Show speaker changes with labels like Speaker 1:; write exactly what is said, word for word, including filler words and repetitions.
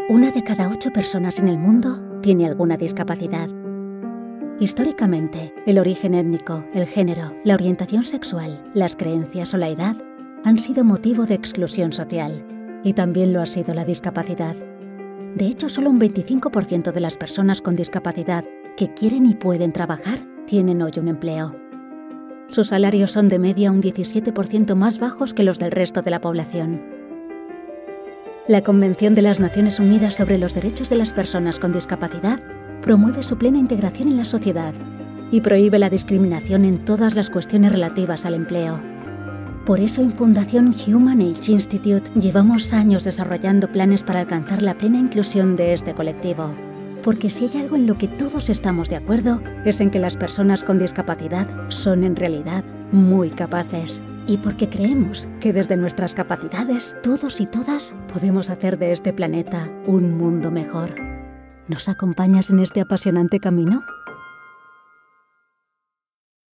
Speaker 1: Una de cada ocho personas en el mundo tiene alguna discapacidad. Históricamente, el origen étnico, el género, la orientación sexual, las creencias o la edad han sido motivo de exclusión social, y también lo ha sido la discapacidad. De hecho, solo un veinticinco por ciento de las personas con discapacidad que quieren y pueden trabajar tienen hoy un empleo. Sus salarios son de media un diecisiete por ciento más bajos que los del resto de la población. La Convención de las Naciones Unidas sobre los Derechos de las Personas con Discapacidad promueve su plena integración en la sociedad y prohíbe la discriminación en todas las cuestiones relativas al empleo. Por eso en Fundación Human Age Institute llevamos años desarrollando planes para alcanzar la plena inclusión de este colectivo. Porque si hay algo en lo que todos estamos de acuerdo, es en que las personas con discapacidad son en realidad muy capaces. Y porque creemos que desde nuestras capacidades, todos y todas podemos hacer de este planeta un mundo mejor. ¿Nos acompañas en este apasionante camino?